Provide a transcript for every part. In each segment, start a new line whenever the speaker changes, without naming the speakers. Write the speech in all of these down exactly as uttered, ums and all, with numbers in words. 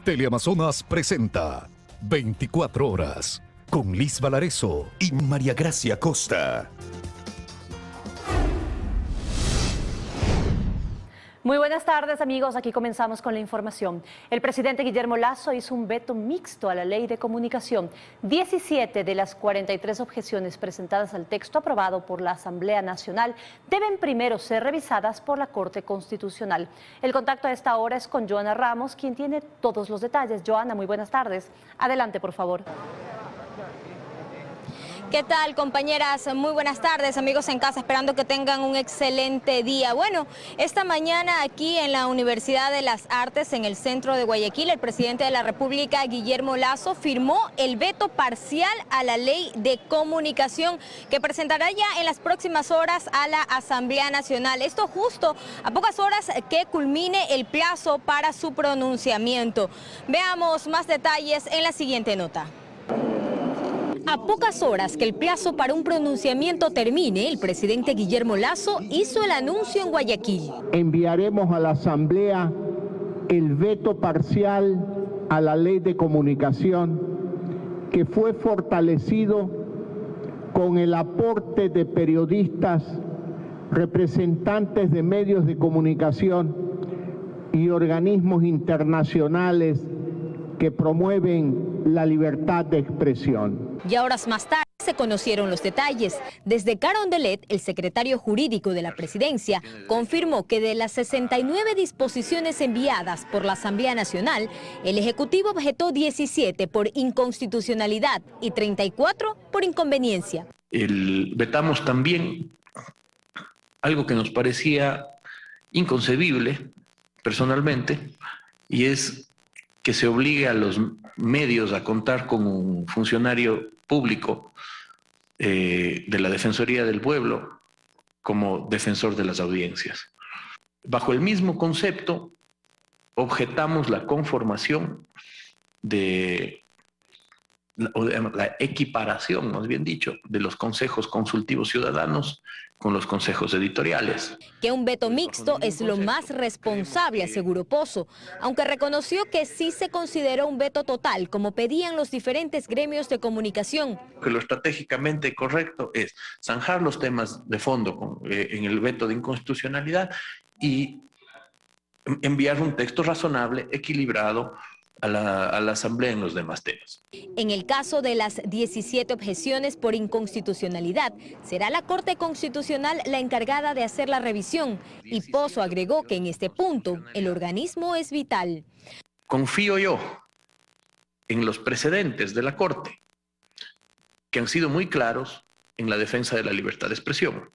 Teleamazonas presenta veinticuatro horas con Liz Valareso y María Gracia Costa.
Muy buenas tardes, amigos. Aquí comenzamos con la información. El presidente Guillermo Lasso hizo un veto mixto a la ley de comunicación. diecisiete de las cuarenta y tres objeciones presentadas al texto aprobado por la Asamblea Nacional deben primero ser revisadas por la Corte Constitucional. El contacto a esta hora es con Joana Ramos, quien tiene todos los detalles. Joana, muy buenas tardes. Adelante, por favor.
¿Qué tal, compañeras? Muy buenas tardes, amigos en casa, esperando que tengan un excelente día. Bueno, esta mañana aquí en la Universidad de las Artes, en el centro de Guayaquil, el presidente de la República, Guillermo Lasso, firmó el veto parcial a la ley de comunicación que presentará ya en las próximas horas a la Asamblea Nacional. Esto justo a pocas horas que culmine el plazo para su pronunciamiento. Veamos más detalles en la siguiente nota. A pocas horas que el plazo para un pronunciamiento termine, el presidente Guillermo Lasso hizo el anuncio en Guayaquil.
Enviaremos a la Asamblea el veto parcial a la ley de comunicación que fue fortalecido con el aporte de periodistas, representantes de medios de comunicación y organismos internacionales que promueven la libertad de expresión.
Y horas más tarde se conocieron los detalles. Desde Carondelet, el secretario jurídico de la presidencia confirmó que de las sesenta y nueve disposiciones enviadas por la Asamblea Nacional, el Ejecutivo objetó diecisiete por inconstitucionalidad y treinta y cuatro por inconveniencia.
El, vetamos también algo que nos parecía inconcebible personalmente, y es que se obligue a los medios a contar con un funcionario público eh, de la Defensoría del Pueblo como defensor de las audiencias. Bajo el mismo concepto, objetamos la conformación de la, la equiparación, más bien dicho, de los consejos consultivos ciudadanos con los consejos editoriales.
Que un veto mixto es lo más responsable, aseguró Pozo, aunque reconoció que sí se consideró un veto total, como pedían los diferentes gremios de comunicación.
Que lo estratégicamente correcto es zanjar los temas de fondo con, eh, en el veto de inconstitucionalidad y enviar un texto razonable, equilibrado, A la, a la Asamblea en los demás temas.
En el caso de las diecisiete objeciones por inconstitucionalidad, será la Corte Constitucional la encargada de hacer la revisión, y Pozo agregó que en este punto el organismo es vital.
Confío yo en los precedentes de la Corte, que han sido muy claros en la defensa de la libertad de expresión.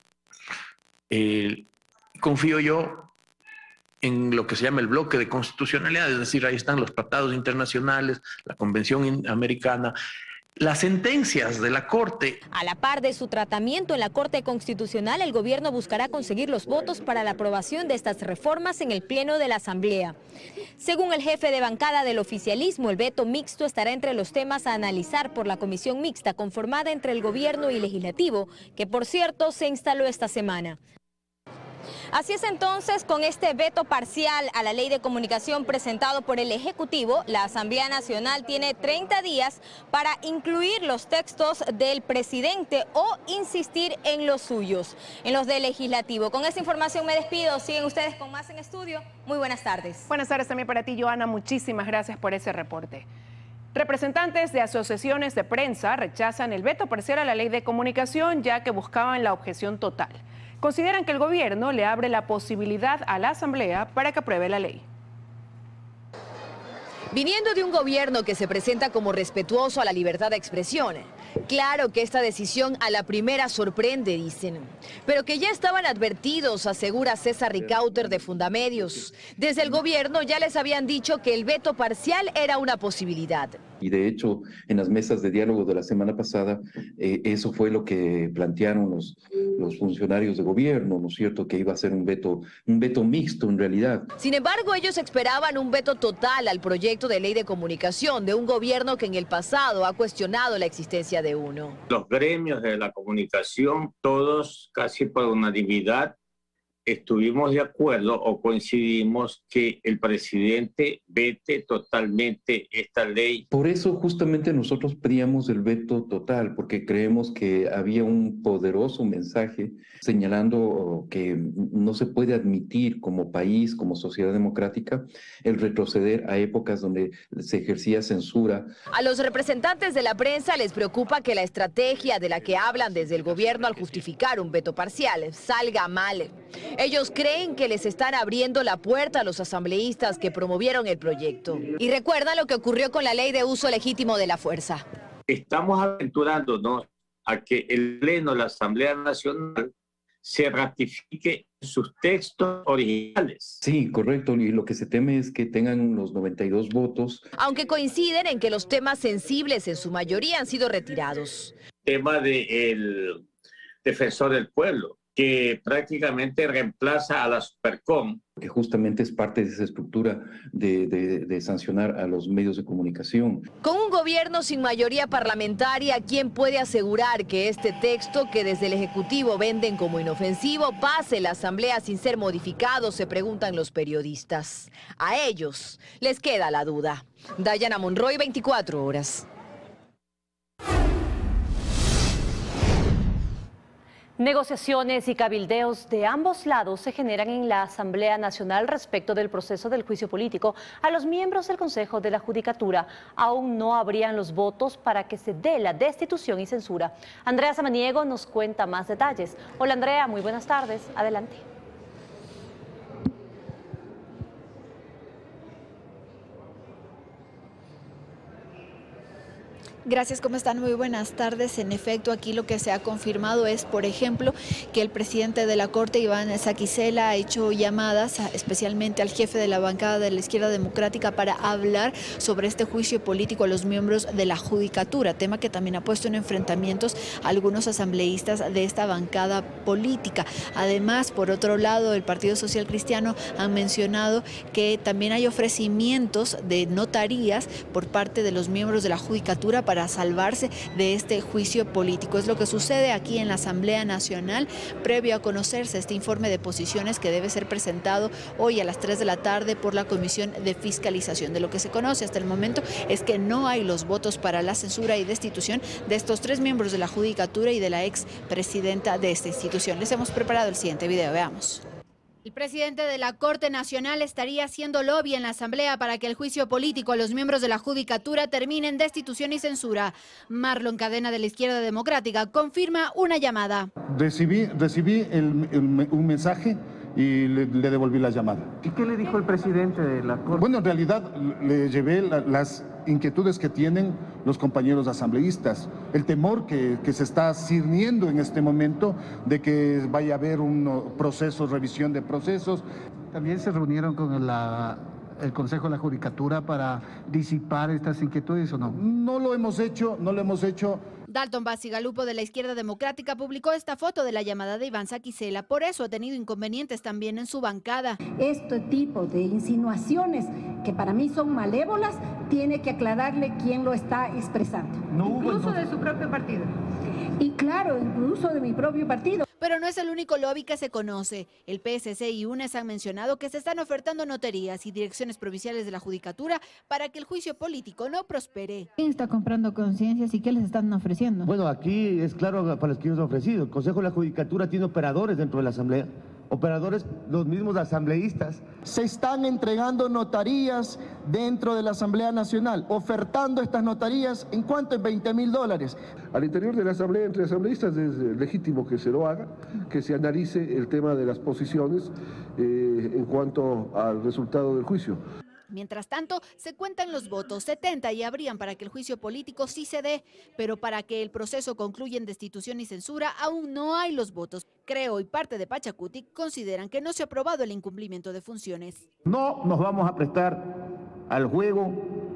Eh, confío yo en lo que se llama el bloque de constitucionalidad, es decir, ahí están los tratados internacionales, la Convención Americana, las sentencias de la Corte.
A la par de su tratamiento en la Corte Constitucional, el gobierno buscará conseguir los votos para la aprobación de estas reformas en el Pleno de la Asamblea. Según el jefe de bancada del oficialismo, el veto mixto estará entre los temas a analizar por la comisión mixta conformada entre el gobierno y legislativo, que por cierto se instaló esta semana. Así es entonces, con este veto parcial a la ley de comunicación presentado por el Ejecutivo, la Asamblea Nacional tiene treinta días para incluir los textos del presidente o insistir en los suyos, en los del Legislativo. Con esta información me despido. Siguen ustedes con más en estudio. Muy buenas tardes.
Buenas tardes también para ti, Joana. Muchísimas gracias por ese reporte. Representantes de asociaciones de prensa rechazan el veto parcial a la ley de comunicación, ya que buscaban la objeción total. Consideran que el gobierno le abre la posibilidad a la Asamblea para que apruebe la ley.
Viniendo de un gobierno que se presenta como respetuoso a la libertad de expresión, claro que esta decisión a la primera sorprende, dicen, pero que ya estaban advertidos, asegura César Ricauter de Fundamedios. Desde el gobierno ya les habían dicho que el veto parcial era una posibilidad.
Y de hecho, en las mesas de diálogo de la semana pasada, eh, eso fue lo que plantearon los, los funcionarios de gobierno, ¿no es cierto?, que iba a ser un veto, un veto mixto en realidad.
Sin embargo, ellos esperaban un veto total al proyecto de ley de comunicación de un gobierno que en el pasado ha cuestionado la existencia de uno.
Los gremios de la comunicación, todos casi por unanimidad, estuvimos de acuerdo o coincidimos que el presidente vete totalmente esta ley.
Por eso justamente nosotros pedíamos el veto total, porque creemos que había un poderoso mensaje señalando que no se puede admitir como país, como sociedad democrática, el retroceder a épocas donde se ejercía censura.
A los representantes de la prensa les preocupa que la estrategia de la que hablan desde el gobierno al justificar un veto parcial salga mal. Ellos creen que les están abriendo la puerta a los asambleístas que promovieron el proyecto. Y recuerdan lo que ocurrió con la ley de uso legítimo de la fuerza.
Estamos aventurándonos a que el Pleno de la Asamblea Nacional se ratifique en sus textos originales.
Sí, correcto, y lo que se teme es que tengan los noventa y dos votos.
Aunque coinciden en que los temas sensibles en su mayoría han sido retirados.
Tema del defensor del pueblo, que prácticamente reemplaza a la Supercom.
Que justamente es parte de esa estructura de, de, de sancionar a los medios de comunicación.
Con un gobierno sin mayoría parlamentaria, ¿quién puede asegurar que este texto, que desde el Ejecutivo venden como inofensivo, pase la Asamblea sin ser modificado? Se preguntan los periodistas. A ellos les queda la duda. Dayana Monroy, veinticuatro horas.
Negociaciones y cabildeos de ambos lados se generan en la Asamblea Nacional respecto del proceso del juicio político a los miembros del Consejo de la Judicatura. Aún no habrían los votos para que se dé la destitución y censura. Andrea Samaniego nos cuenta más detalles. Hola Andrea, muy buenas tardes. Adelante.
Gracias, ¿cómo están? Muy buenas tardes. En efecto, aquí lo que se ha confirmado es, por ejemplo, que el presidente de la Corte, Iván Saquicela, ha hecho llamadas especialmente al jefe de la bancada de la Izquierda Democrática para hablar sobre este juicio político a los miembros de la Judicatura, tema que también ha puesto en enfrentamientos a algunos asambleístas de esta bancada política. Además, por otro lado, el Partido Social Cristiano ha mencionado que también hay ofrecimientos de notarías por parte de los miembros de la Judicatura para salvarse de este juicio político. Es lo que sucede aquí en la Asamblea Nacional, previo a conocerse este informe de posiciones que debe ser presentado hoy a las tres de la tarde por la Comisión de Fiscalización. De lo que se conoce hasta el momento es que no hay los votos para la censura y destitución de estos tres miembros de la Judicatura y de la ex presidenta de esta institución. Les hemos preparado el siguiente video, veamos.
El presidente de la Corte Nacional estaría haciendo lobby en la Asamblea para que el juicio político a los miembros de la Judicatura termine en destitución y censura. Marlon Cadena, de la Izquierda Democrática, confirma una llamada.
Recibí, recibí el, el, un mensaje y le, le devolví la llamada.
¿Y qué le dijo el presidente de la Corte?
Bueno, en realidad le llevé la, las inquietudes que tienen los compañeros asambleístas, el temor que, que se está cirniendo en este momento de que vaya a haber un proceso, revisión de procesos.
¿También se reunieron con la, el Consejo de la Judicatura para disipar estas inquietudes o no?
No lo hemos hecho, no lo hemos hecho.
Dalton Bacigalupo, de la Izquierda Democrática, publicó esta foto de la llamada de Iván Saquicela. Por eso ha tenido inconvenientes también en su bancada.
Este tipo de insinuaciones, que para mí son malévolas, tiene que aclararle quién lo está expresando.
No hubo
incluso entonces de su propio partido. Y claro, incluso de mi propio partido.
Pero no es el único lobby que se conoce. El P S C y U N E S han mencionado que se están ofertando notarías y direcciones provinciales de la Judicatura para que el juicio político no prospere.
¿Quién está comprando conciencias y qué les están ofreciendo?
Bueno, aquí es claro para los que nos han ofrecido. El Consejo de la Judicatura tiene operadores dentro de la Asamblea. Operadores, los mismos asambleístas.
Se están entregando notarías dentro de la Asamblea Nacional, ofertando estas notarías en cuánto, en veinte mil dólares.
Al interior de la Asamblea, entre asambleístas, es legítimo que se lo haga, que se analice el tema de las posiciones eh, en cuanto al resultado del juicio.
Mientras tanto, se cuentan los votos, setenta y habrían para que el juicio político sí se dé, pero para que el proceso concluya en destitución y censura, aún no hay los votos. Creo y parte de Pachacuti consideran que no se ha aprobado el incumplimiento de funciones.
No nos vamos a prestar al juego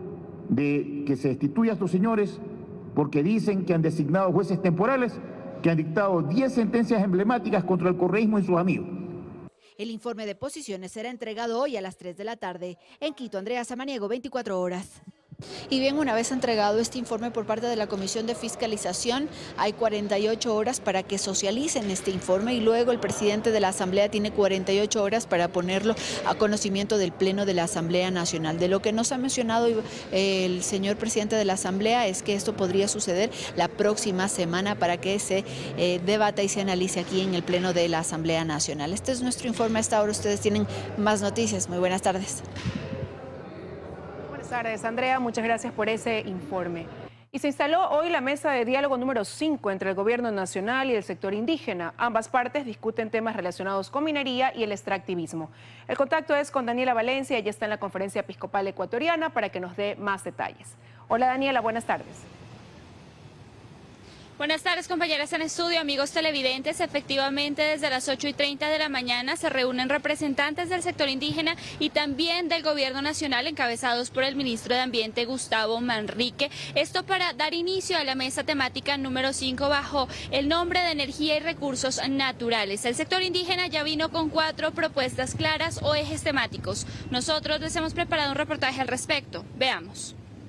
de que se destituya a estos señores porque dicen que han designado jueces temporales que han dictado diez sentencias emblemáticas contra el correísmo y sus amigos.
El informe de posiciones será entregado hoy a las tres de la tarde. En Quito, Andrea Samaniego, veinticuatro horas.
Y bien, una vez entregado este informe por parte de la Comisión de Fiscalización, hay cuarenta y ocho horas para que socialicen este informe y luego el presidente de la Asamblea tiene cuarenta y ocho horas para ponerlo a conocimiento del Pleno de la Asamblea Nacional. De lo que nos ha mencionado el señor presidente de la Asamblea es que esto podría suceder la próxima semana para que se eh, debata y se analice aquí en el Pleno de la Asamblea Nacional. Este es nuestro informe hasta ahora. Ustedes tienen más noticias. Muy buenas tardes.
Buenas tardes, Andrea. Muchas gracias por ese informe. Y se instaló hoy la mesa de diálogo número cinco entre el gobierno nacional y el sector indígena. Ambas partes discuten temas relacionados con minería y el extractivismo. El contacto es con Daniela Valencia, ella está en la Conferencia Episcopal Ecuatoriana para que nos dé más detalles. Hola Daniela, buenas tardes.
Buenas tardes, compañeras en estudio, amigos televidentes. Efectivamente, desde las ocho y treinta de la mañana se reúnen representantes del sector indígena y también del gobierno nacional, encabezados por el ministro de Ambiente, Gustavo Manrique. Esto para dar inicio a la mesa temática número cinco bajo el nombre de Energía y Recursos Naturales. El sector indígena ya vino con cuatro propuestas claras o ejes temáticos. Nosotros les hemos preparado un reportaje al respecto. Veamos.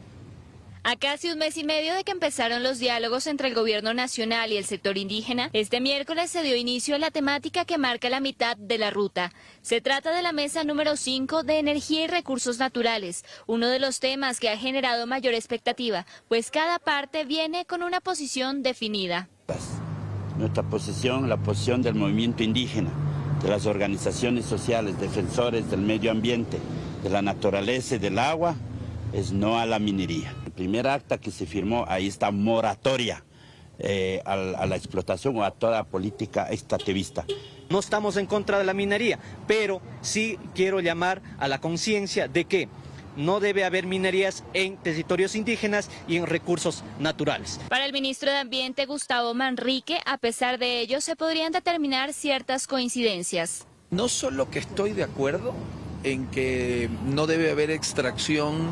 A casi un mes y medio de que empezaron los diálogos entre el gobierno nacional y el sector indígena, este miércoles se dio inicio a la temática que marca la mitad de la ruta. Se trata de la mesa número cinco de Energía y Recursos Naturales, uno de los temas que ha generado mayor expectativa, pues cada parte viene con una posición definida.
Nuestra posición, la posición del movimiento indígena, de las organizaciones sociales, defensores del medio ambiente, de la naturaleza y del agua, es no a la minería. El primer acta que se firmó, ahí está moratoria eh, a, a la explotación o a toda política extractivista.
No estamos en contra de la minería, pero sí quiero llamar a la conciencia de que no debe haber minerías en territorios indígenas y en recursos naturales.
Para el ministro de Ambiente, Gustavo Manrique, a pesar de ello, se podrían determinar ciertas coincidencias.
No solo que estoy de acuerdo en que no debe haber extracción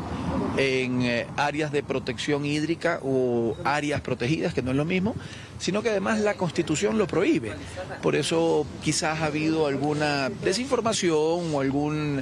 en eh, áreas de protección hídrica o áreas protegidas, que no es lo mismo, sino que además la Constitución lo prohíbe. Por eso quizás ha habido alguna desinformación o alguna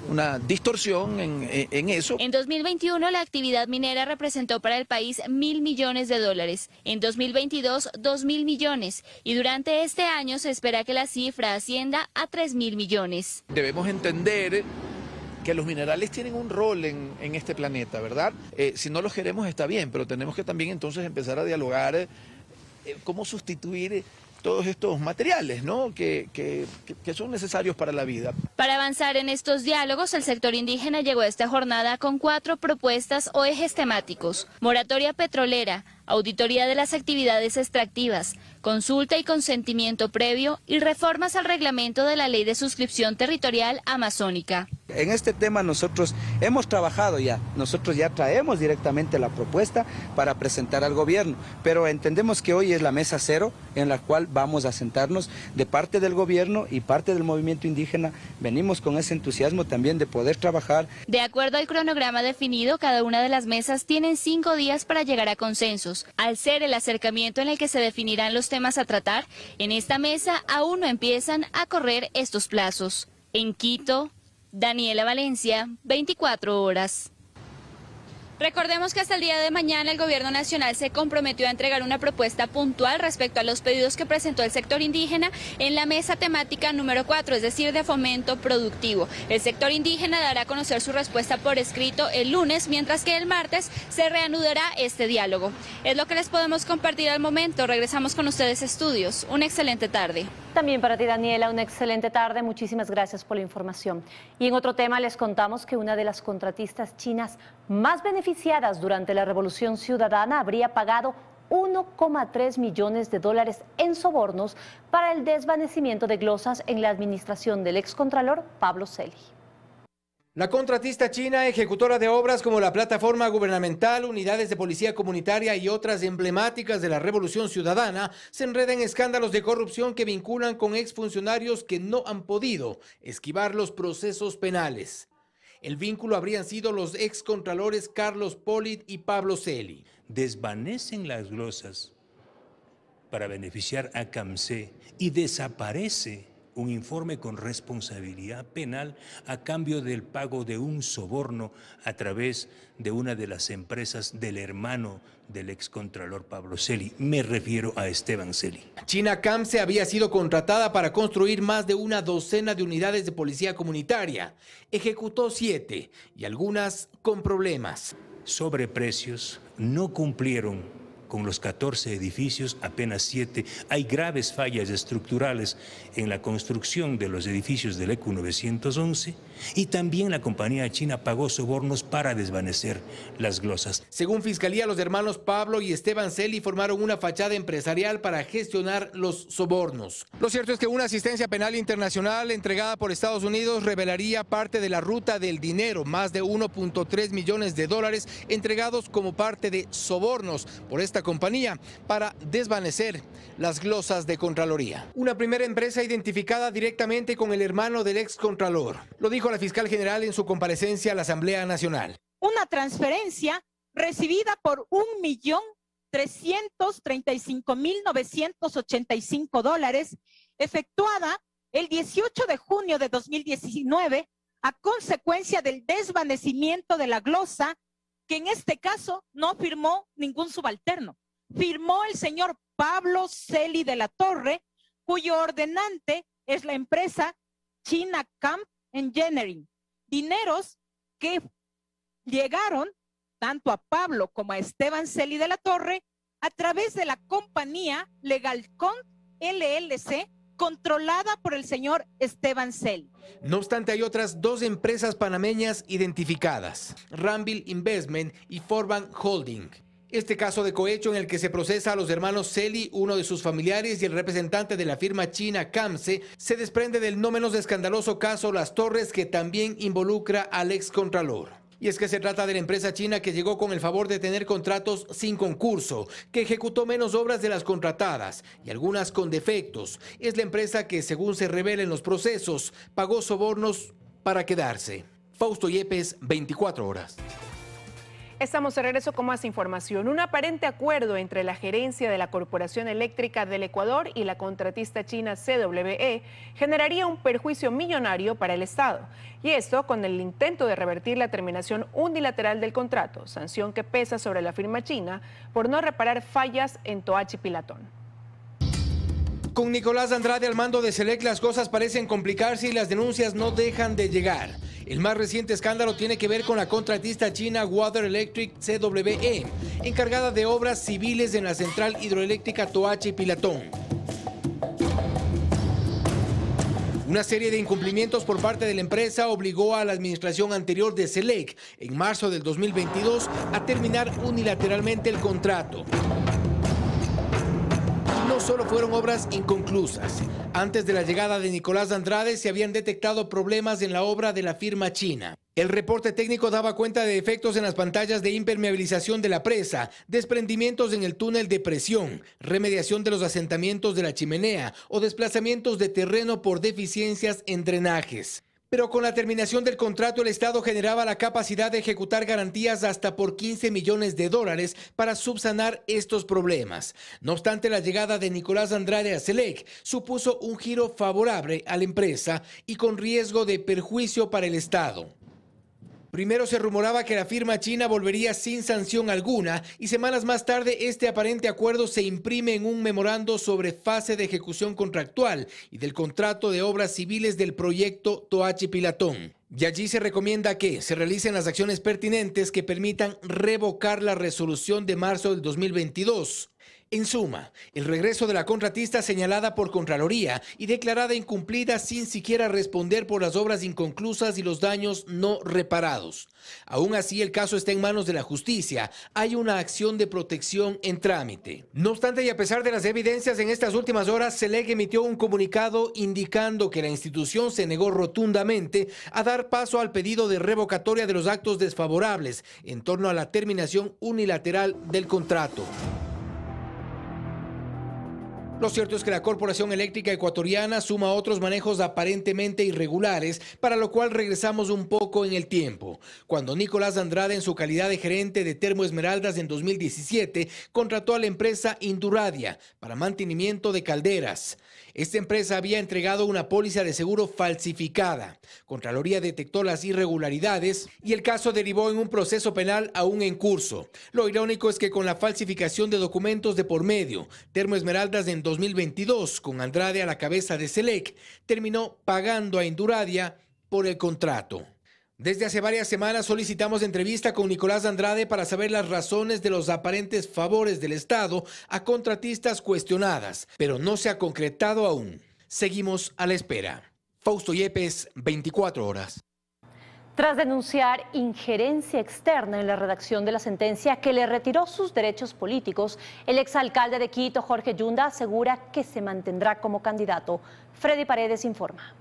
distorsión en, en, en eso.
En dos mil veintiuno la actividad minera representó para el país mil millones de dólares, en dos mil veintidós dos mil millones y durante este año se espera que la cifra ascienda a tres mil millones.
Debemos entender que los minerales tienen un rol en, en este planeta, ¿verdad? Eh, si no los queremos está bien, pero tenemos que también entonces empezar a dialogar eh, cómo sustituir todos estos materiales, ¿no? que, que, que son necesarios para la vida.
Para avanzar en estos diálogos, el sector indígena llegó a esta jornada con cuatro propuestas o ejes temáticos: moratoria petrolera, auditoría de las actividades extractivas, consulta y consentimiento previo y reformas al reglamento de la Ley de Suscripción Territorial Amazónica.
En este tema nosotros hemos trabajado ya, nosotros ya traemos directamente la propuesta para presentar al gobierno, pero entendemos que hoy es la mesa cero en la cual vamos a sentarnos de parte del gobierno y parte del movimiento indígena. Venimos con ese entusiasmo también de poder trabajar.
De acuerdo al cronograma definido, cada una de las mesas tienen cinco días para llegar a consensos. Al ser el acercamiento en el que se definirán los temas a tratar, en esta mesa aún no empiezan a correr estos plazos. En Quito, Daniela Valencia, veinticuatro horas. Recordemos que hasta el día de mañana el gobierno nacional se comprometió a entregar una propuesta puntual respecto a los pedidos que presentó el sector indígena en la mesa temática número cuatro, es decir, de fomento productivo. El sector indígena dará a conocer su respuesta por escrito el lunes, mientras que el martes se reanudará este diálogo. Es lo que les podemos compartir al momento. Regresamos con ustedes a estudios. Una excelente tarde.
También para ti, Daniela, una excelente tarde. Muchísimas gracias por la información. Y en otro tema les contamos que una de las contratistas chinas más beneficiadas durante la Revolución Ciudadana habría pagado uno coma tres millones de dólares en sobornos para el desvanecimiento de glosas en la administración del excontralor Pablo Celi.
La contratista china, ejecutora de obras como la plataforma gubernamental, unidades de policía comunitaria y otras emblemáticas de la Revolución Ciudadana, se enreda en escándalos de corrupción que vinculan con exfuncionarios que no han podido esquivar los procesos penales. El vínculo habrían sido los excontralores Carlos Polit y Pablo Celi.
Desvanecen las glosas para beneficiar a CAMCE y desaparece
un informe con responsabilidad penal a cambio del pago de un soborno a través de una de las empresas del hermano del excontralor Pablo Celi. Me refiero a Esteban Celi.
China Camse había sido contratada para construir más de una docena de unidades de policía comunitaria. Ejecutó siete y algunas con problemas.
Sobreprecios, no cumplieron con los catorce edificios, apenas siete. Hay graves fallas estructurales en la construcción de los edificios del E Q novecientos once y también la compañía china pagó sobornos para desvanecer las glosas.
Según Fiscalía, los hermanos Pablo y Esteban Celi formaron una fachada empresarial para gestionar los sobornos. Lo cierto es que una asistencia penal internacional entregada por Estados Unidos revelaría parte de la ruta del dinero, más de uno punto tres millones de dólares entregados como parte de sobornos por esta compañía para desvanecer las glosas de Contraloría. Una primera empresa identificada directamente con el hermano del ex Contralor. Lo dijo la fiscal general en su comparecencia a la Asamblea Nacional.
Una transferencia recibida por un millón trescientos treinta y cinco mil novecientos ochenta y cinco dólares, efectuada el dieciocho de junio de dos mil diecinueve a consecuencia del desvanecimiento de la glosa, que en este caso no firmó ningún subalterno. Firmó el señor Pablo Celi de la Torre, cuyo ordenante es la empresa China Camp Engineering. Dineros que llegaron tanto a Pablo como a Esteban Celi de la Torre a través de la compañía Legalcon L L C, controlada por el señor Esteban Celi.
No obstante, hay otras dos empresas panameñas identificadas, Rambil Investment y Forban Holding. Este caso de cohecho en el que se procesa a los hermanos Celi, uno de sus familiares y el representante de la firma china Camse, se desprende del no menos escandaloso caso Las Torres, que también involucra al excontralor. Y es que se trata de la empresa china que llegó con el favor de tener contratos sin concurso, que ejecutó menos obras de las contratadas y algunas con defectos. Es la empresa que, según se revela en los procesos, pagó sobornos para quedarse. Fausto Yepes, veinticuatro horas.
Estamos de regreso con más información. Un aparente acuerdo entre la gerencia de la Corporación Eléctrica del Ecuador y la contratista china C W E generaría un perjuicio millonario para el Estado. Y esto con el intento de revertir la terminación unilateral del contrato, sanción que pesa sobre la firma china por no reparar fallas en Toachi Pilatón.
Con Nicolás Andrade al mando de Selec, las cosas parecen complicarse y las denuncias no dejan de llegar. El más reciente escándalo tiene que ver con la contratista china Water Electric C W E, encargada de obras civiles en la central hidroeléctrica Toachi Pilatón. Una serie de incumplimientos por parte de la empresa obligó a la administración anterior de Selec, en marzo del dos mil veintidós, a terminar unilateralmente el contrato. No solo fueron obras inconclusas. Antes de la llegada de Nicolás Andrade se habían detectado problemas en la obra de la firma china. El reporte técnico daba cuenta de defectos en las pantallas de impermeabilización de la presa, desprendimientos en el túnel de presión, remediación de los asentamientos de la chimenea o desplazamientos de terreno por deficiencias en drenajes. Pero con la terminación del contrato, el Estado generaba la capacidad de ejecutar garantías hasta por quince millones de dólares para subsanar estos problemas. No obstante, la llegada de Nicolás Andrade a Selec supuso un giro favorable a la empresa y con riesgo de perjuicio para el Estado. Primero se rumoraba que la firma china volvería sin sanción alguna y semanas más tarde este aparente acuerdo se imprime en un memorando sobre fase de ejecución contractual y del contrato de obras civiles del proyecto Toachi Pilatón. Y allí se recomienda que se realicen las acciones pertinentes que permitan revocar la resolución de marzo del dos mil veintidós. En suma, el regreso de la contratista señalada por Contraloría y declarada incumplida sin siquiera responder por las obras inconclusas y los daños no reparados. Aún así, el caso está en manos de la justicia. Hay una acción de protección en trámite. No obstante, y a pesar de las evidencias en estas últimas horas, Selec emitió un comunicado indicando que la institución se negó rotundamente a dar paso al pedido de revocatoria de los actos desfavorables en torno a la terminación unilateral del contrato. Lo cierto es que la Corporación Eléctrica Ecuatoriana suma otros manejos aparentemente irregulares, para lo cual regresamos un poco en el tiempo. Cuando Nicolás Andrade, en su calidad de gerente de Termo Esmeraldas en dos mil diecisiete, contrató a la empresa Induradia para mantenimiento de calderas. Esta empresa había entregado una póliza de seguro falsificada. Contraloría detectó las irregularidades y el caso derivó en un proceso penal aún en curso. Lo irónico es que con la falsificación de documentos de por medio, Termo Esmeraldas en dos mil veintidós, con Andrade a la cabeza de Selec, terminó pagando a Induradia por el contrato. Desde hace varias semanas solicitamos entrevista con Nicolás Andrade para saber las razones de los aparentes favores del Estado a contratistas cuestionadas, pero no se ha concretado aún. Seguimos a la espera. Fausto Yepes, veinticuatro horas.
Tras denunciar injerencia externa en la redacción de la sentencia que le retiró sus derechos políticos, el exalcalde de Quito, Jorge Yunda, asegura que se mantendrá como candidato. Freddy Paredes informa.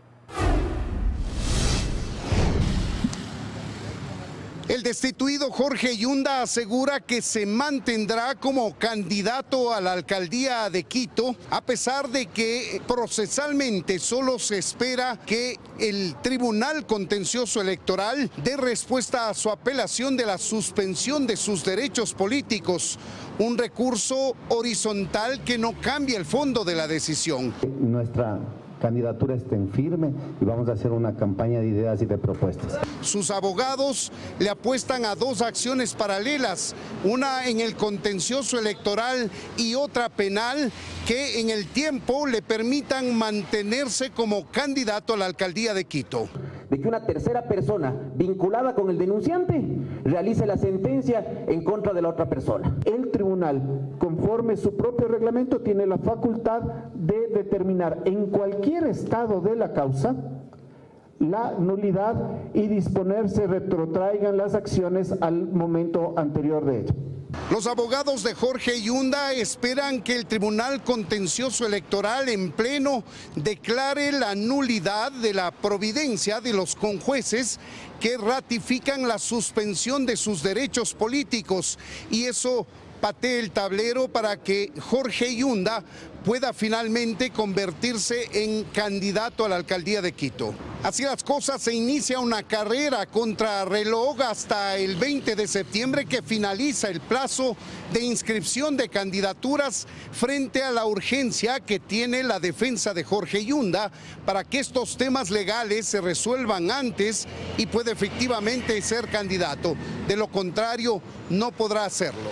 El destituido Jorge Yunda asegura que se mantendrá como candidato a la alcaldía de Quito, a pesar de que procesalmente solo se espera que el Tribunal Contencioso Electoral dé respuesta a su apelación de la suspensión de sus derechos políticos, un recurso horizontal que no cambia el fondo de la decisión.
Nuestra candidatura está en firme y vamos a hacer una campaña de ideas y de propuestas.
Sus abogados le apuestan a dos acciones paralelas, una en el contencioso electoral y otra penal, que en el tiempo le permitan mantenerse como candidato a la alcaldía de Quito.
De que una tercera persona vinculada con el denunciante realice la sentencia en contra de la otra persona.
El tribunal, conforme su propio reglamento, tiene la facultad de determinar en cualquier estado de la causa la nulidad y disponer se retrotraigan las acciones al momento anterior de ello.
Los abogados de Jorge Yunda esperan que el Tribunal Contencioso Electoral en pleno declare la nulidad de la providencia de los conjueces que ratifican la suspensión de sus derechos políticos, y eso patee el tablero para que Jorge Yunda pueda finalmente convertirse en candidato a la alcaldía de Quito. Así las cosas, se inicia una carrera contra reloj hasta el veinte de septiembre, que finaliza el plazo de inscripción de candidaturas frente a la urgencia que tiene la defensa de Jorge Yunda para que estos temas legales se resuelvan antes y pueda efectivamente ser candidato. De lo contrario, no podrá hacerlo.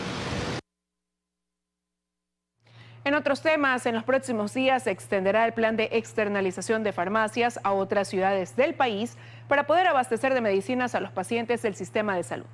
En otros temas, en los próximos días se extenderá el plan de externalización de farmacias a otras ciudades del país para poder abastecer de medicinas a los pacientes del sistema de salud.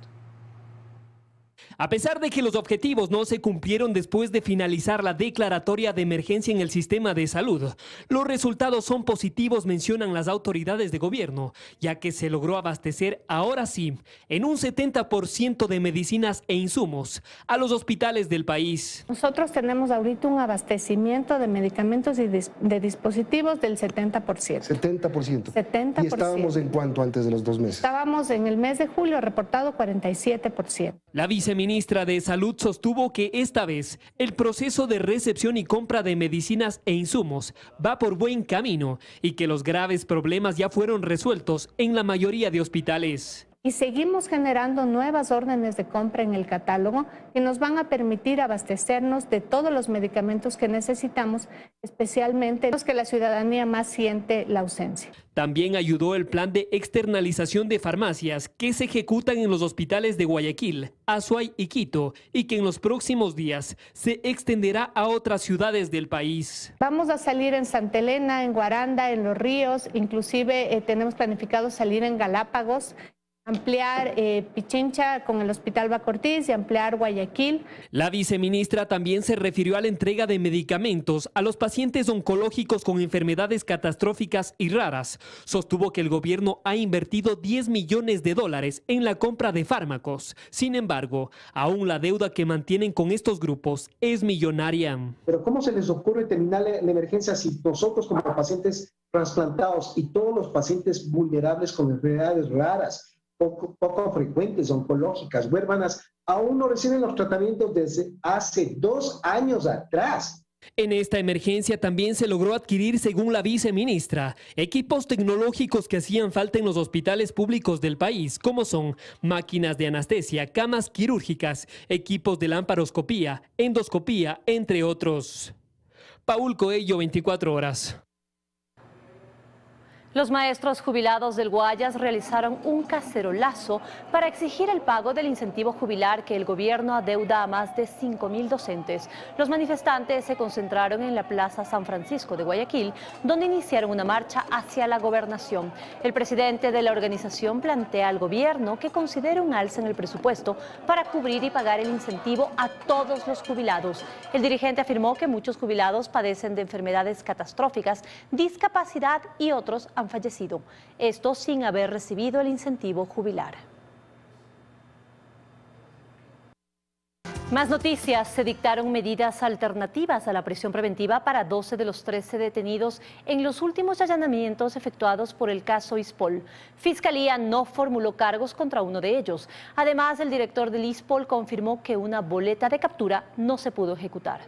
A pesar de que los objetivos no se cumplieron después de finalizar la declaratoria de emergencia en el sistema de salud, los resultados son positivos, mencionan las autoridades de gobierno, ya que se logró abastecer ahora sí en un setenta por ciento de medicinas e insumos a los hospitales del país.
Nosotros tenemos ahorita un abastecimiento de medicamentos y de dispositivos del setenta por ciento.
setenta por ciento.
setenta por ciento.
¿Y estábamos en cuánto antes de los dos meses?
Estábamos en el mes de julio reportado cuarenta y siete por ciento.
La viceministra ministra de Salud sostuvo que esta vez el proceso de recepción y compra de medicinas e insumos va por buen camino y que los graves problemas ya fueron resueltos en la mayoría de hospitales.
Y seguimos generando nuevas órdenes de compra en el catálogo que nos van a permitir abastecernos de todos los medicamentos que necesitamos, especialmente los que la ciudadanía más siente la ausencia.
También ayudó el plan de externalización de farmacias que se ejecutan en los hospitales de Guayaquil, Azuay y Quito, y que en los próximos días se extenderá a otras ciudades del país.
Vamos a salir en Santa Elena, en Guaranda, en Los Ríos, inclusive eh, tenemos planificado salir en Galápagos, ampliar eh, Pichincha con el Hospital Bacortiz y ampliar Guayaquil.
La viceministra también se refirió a la entrega de medicamentos a los pacientes oncológicos con enfermedades catastróficas y raras. Sostuvo que el gobierno ha invertido diez millones de dólares en la compra de fármacos. Sin embargo, aún la deuda que mantienen con estos grupos es millonaria.
Pero ¿cómo se les ocurre terminar la, la emergencia si nosotros como pacientes trasplantados y todos los pacientes vulnerables con enfermedades raras, Poco, poco frecuentes, oncológicas, huérfanas, aún no reciben los tratamientos desde hace dos años atrás?
En esta emergencia también se logró adquirir, según la viceministra, equipos tecnológicos que hacían falta en los hospitales públicos del país, como son máquinas de anestesia, camas quirúrgicas, equipos de lamparoscopía, endoscopía, entre otros. Paul Coello, veinticuatro horas.
Los maestros jubilados del Guayas realizaron un cacerolazo para exigir el pago del incentivo jubilar que el gobierno adeuda a más de cinco mil docentes. Los manifestantes se concentraron en la Plaza San Francisco de Guayaquil, donde iniciaron una marcha hacia la gobernación. El presidente de la organización plantea al gobierno que considere un alza en el presupuesto para cubrir y pagar el incentivo a todos los jubilados. El dirigente afirmó que muchos jubilados padecen de enfermedades catastróficas, discapacidad y otros han fallecido, esto sin haber recibido el incentivo jubilar. Más noticias. Se dictaron medidas alternativas a la prisión preventiva para doce de los trece detenidos en los últimos allanamientos efectuados por el caso Ispol. Fiscalía no formuló cargos contra uno de ellos. Además, el director del Ispol confirmó que una boleta de captura no se pudo ejecutar.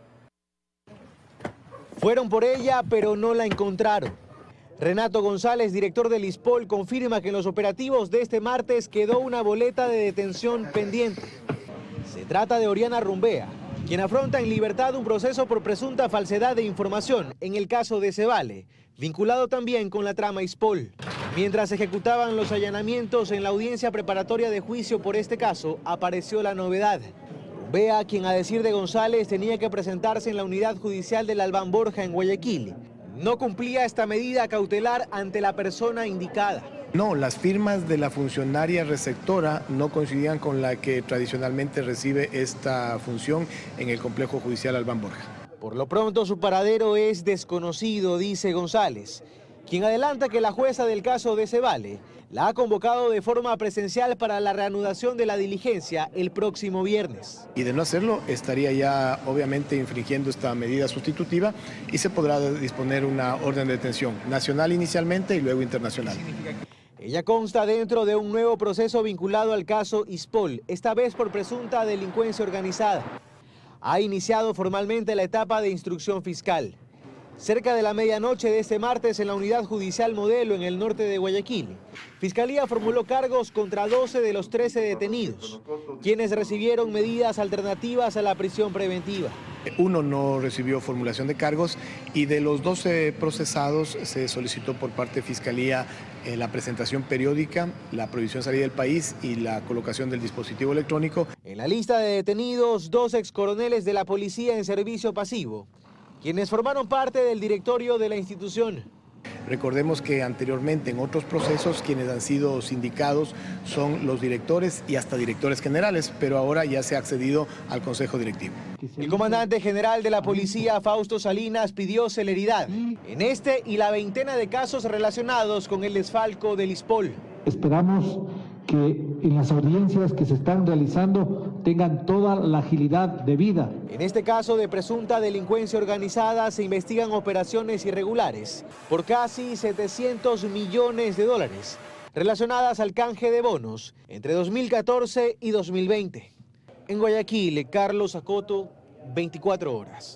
Fueron por ella, pero no la encontraron. Renato González, director del Ispol, confirma que en los operativos de este martes quedó una boleta de detención pendiente. Se trata de Oriana Rumbea, quien afronta en libertad un proceso por presunta falsedad de información en el caso de Cevale, vinculado también con la trama Ispol. Mientras ejecutaban los allanamientos en la audiencia preparatoria de juicio por este caso, apareció la novedad. Rumbea, quien a decir de González tenía que presentarse en la unidad judicial del Albán Borja en Guayaquil, no cumplía esta medida cautelar ante la persona indicada.
No, las firmas de la funcionaria receptora no coincidían con la que tradicionalmente recibe esta función en el complejo judicial Albán Borja.
Por lo pronto su paradero es desconocido, dice González, quien adelanta que la jueza del caso de Cevale la ha convocado de forma presencial para la reanudación de la diligencia el próximo viernes.
Y de no hacerlo, estaría ya obviamente infringiendo esta medida sustitutiva y se podrá disponer una orden de detención nacional inicialmente y luego internacional.
Ella consta dentro de un nuevo proceso vinculado al caso Ispol, esta vez por presunta delincuencia organizada. Ha iniciado formalmente la etapa de instrucción fiscal. Cerca de la medianoche de este martes en la unidad judicial Modelo en el norte de Guayaquil, Fiscalía formuló cargos contra doce de los trece detenidos, quienes recibieron medidas alternativas a la prisión preventiva.
Uno no recibió formulación de cargos y de los doce procesados se solicitó por parte de Fiscalía eh, la presentación periódica, la prohibición de salida del país y la colocación del dispositivo electrónico.
En la lista de detenidos, dos excoroneles de la policía en servicio pasivo, quienes formaron parte del directorio de la institución.
Recordemos que anteriormente en otros procesos quienes han sido sindicados son los directores y hasta directores generales, pero ahora ya se ha accedido al Consejo Directivo.
El comandante general de la policía, Fausto Salinas, pidió celeridad en este y la veintena de casos relacionados con el desfalco del Ispol.
Esperamos que en las audiencias que se están realizando tengan toda la agilidad debida.
En este caso de presunta delincuencia organizada se investigan operaciones irregulares por casi setecientos millones de dólares relacionadas al canje de bonos entre dos mil catorce y dos mil veinte. En Guayaquil, Carlos Acoto, veinticuatro horas.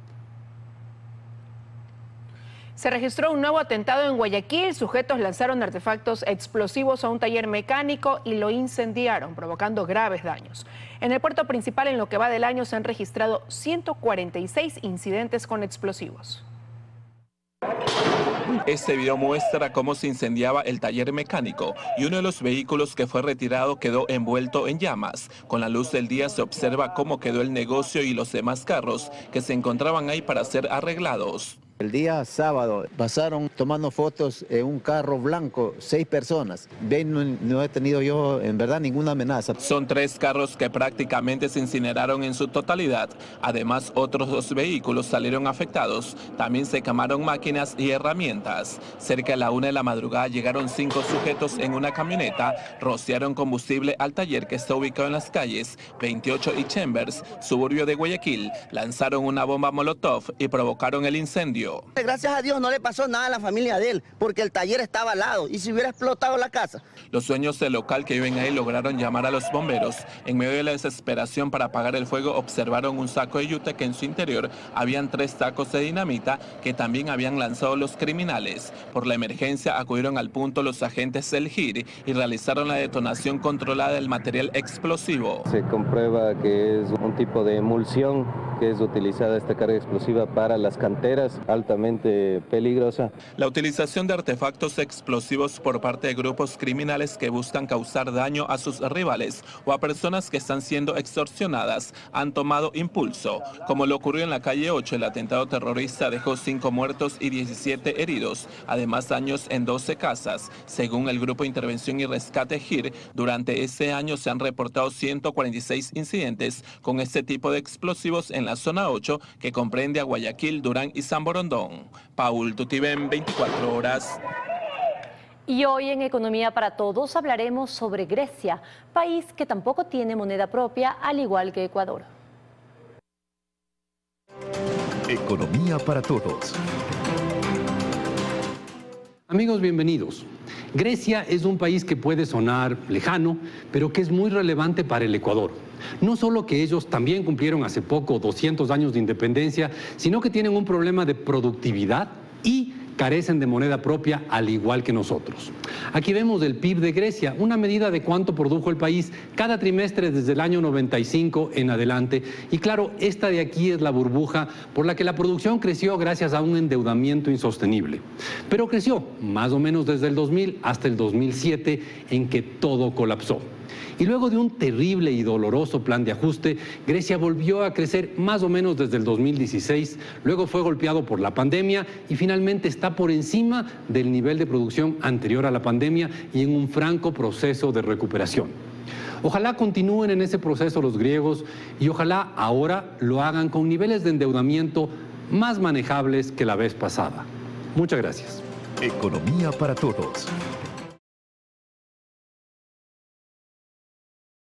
Se registró un nuevo atentado en Guayaquil. Sujetos lanzaron artefactos explosivos a un taller mecánico y lo incendiaron, provocando graves daños. En el puerto principal, en lo que va del año, se han registrado ciento cuarenta y seis incidentes con explosivos.
Este video muestra cómo se incendiaba el taller mecánico y uno de los vehículos que fue retirado quedó envuelto en llamas. Con la luz del día se observa cómo quedó el negocio y los demás carros que se encontraban ahí para ser arreglados.
El día sábado pasaron tomando fotos en un carro blanco, seis personas. Ven, no, no he tenido yo en verdad ninguna amenaza.
Son tres carros que prácticamente se incineraron en su totalidad. Además, otros dos vehículos salieron afectados. También se quemaron máquinas y herramientas. Cerca de la una de la madrugada llegaron cinco sujetos en una camioneta, rociaron combustible al taller que está ubicado en las calles veintiocho y Chambers, suburbio de Guayaquil. Lanzaron una bomba molotov y provocaron el incendio.
Gracias a Dios no le pasó nada a la familia de él, porque el taller estaba al lado y si hubiera explotado la casa.
Los dueños del local que viven ahí lograron llamar a los bomberos. En medio de la desesperación para apagar el fuego observaron un saco de yute que en su interior habían tres tacos de dinamita que también habían lanzado los criminales. Por la emergencia acudieron al punto los agentes del G I R y realizaron la detonación controlada del material explosivo.
Se comprueba que es un tipo de emulsión
que es utilizada esta carga explosiva para las canteras, altamente peligrosa.
La utilización de artefactos explosivos por parte de grupos criminales que buscan causar daño a sus rivales o a personas que están siendo extorsionadas han tomado impulso, como lo ocurrió en la calle ocho. El atentado terrorista dejó cinco muertos y diecisiete heridos, además daños en doce casas. Según el Grupo de Intervención y Rescate G I R, durante ese año se han reportado ciento cuarenta y seis incidentes con este tipo de explosivos en la zona ocho, que comprende a Guayaquil, Durán y San Borondón. Paul Tutibén, veinticuatro horas.
Y hoy en Economía para Todos hablaremos sobre Grecia, país que tampoco tiene moneda propia, al igual que Ecuador.
Economía para Todos.
Amigos, bienvenidos. Grecia es un país que puede sonar lejano, pero que es muy relevante para el Ecuador. No solo que ellos también cumplieron hace poco doscientos años de independencia, sino que tienen un problema de productividad y carecen de moneda propia, al igual que nosotros. Aquí vemos el P I B de Grecia, una medida de cuánto produjo el país cada trimestre desde el año noventa y cinco en adelante. Y claro, esta de aquí es la burbuja por la que la producción creció gracias a un endeudamiento insostenible. Pero creció más o menos desde el dos mil hasta el dos mil siete, en que todo colapsó. Y luego de un terrible y doloroso plan de ajuste, Grecia volvió a crecer más o menos desde el dos mil dieciséis, luego fue golpeado por la pandemia y finalmente está por encima del nivel de producción anterior a la pandemia y en un franco proceso de recuperación. Ojalá continúen en ese proceso los griegos y ojalá ahora lo hagan con niveles de endeudamiento más manejables que la vez pasada. Muchas gracias.
Economía para Todos.